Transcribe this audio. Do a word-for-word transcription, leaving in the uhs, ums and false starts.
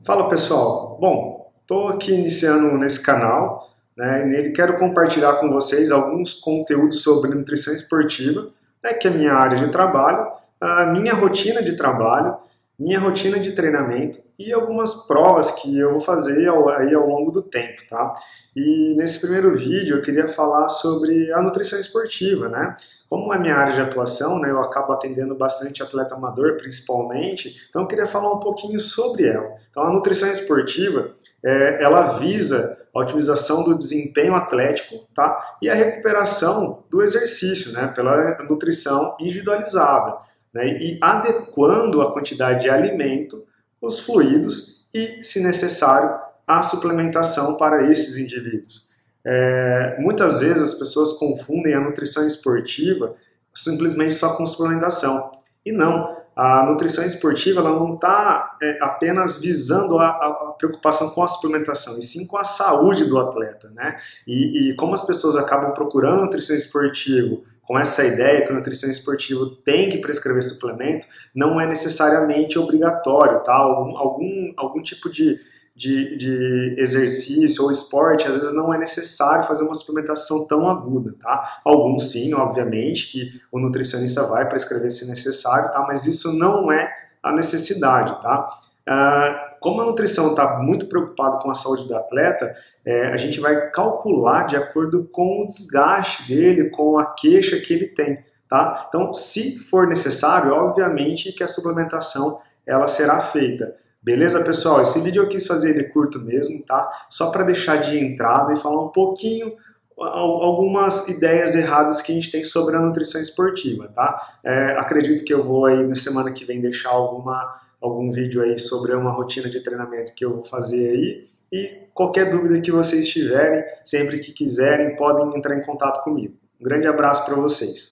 Fala pessoal, bom, estou aqui iniciando nesse canal, né, e nele quero compartilhar com vocês alguns conteúdos sobre nutrição esportiva, né, que é a minha área de trabalho, a minha rotina de trabalho, minha rotina de treinamento e algumas provas que eu vou fazer ao, aí ao longo do tempo, tá? E nesse primeiro vídeo eu queria falar sobre a nutrição esportiva, né? Como é minha área de atuação, né, eu acabo atendendo bastante atleta amador, principalmente, então eu queria falar um pouquinho sobre ela. Então, a nutrição esportiva, é, ela visa a otimização do desempenho atlético, tá? E a recuperação do exercício, né, pela nutrição individualizada, né, e adequando a quantidade de alimento, os fluidos e, se necessário, a suplementação para esses indivíduos. É, muitas vezes as pessoas confundem a nutrição esportiva simplesmente só com suplementação. E não, a nutrição esportiva ela não está é, apenas visando a, a, preocupação com a suplementação, e sim com a saúde do atleta, né? E, e como as pessoas acabam procurando nutrição esportiva com essa ideia que o nutrição esportivo tem que prescrever suplemento, não é necessariamente obrigatório, tá? Algum, algum, algum tipo de De, de exercício ou esporte, às vezes não é necessário fazer uma suplementação tão aguda, tá? Alguns sim, obviamente, que o nutricionista vai prescrever se necessário, tá? Mas isso não é a necessidade, tá? Ah, como a nutrição está muito preocupada com a saúde do atleta, é, a gente vai calcular de acordo com o desgaste dele, com a queixa que ele tem, tá? Então, se for necessário, obviamente que a suplementação ela será feita. Beleza, pessoal? Esse vídeo eu quis fazer ele curto mesmo, tá? Só para deixar de entrada e falar um pouquinho, algumas ideias erradas que a gente tem sobre a nutrição esportiva, tá? É, acredito que eu vou aí na semana que vem deixar alguma, algum vídeo aí sobre uma rotina de treinamento que eu vou fazer aí. E qualquer dúvida que vocês tiverem, sempre que quiserem, podem entrar em contato comigo. Um grande abraço para vocês.